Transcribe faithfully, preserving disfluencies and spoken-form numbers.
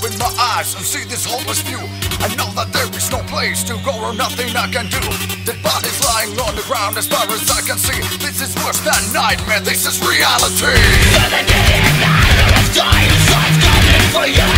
open my eyes and see this hopeless view. I know that there is no place to go or nothing I can do. Dead bodies lying on the ground as far as I can see. This is worse than nightmare, this is reality. seventy-eight, I'm dying, so I'm coming for you.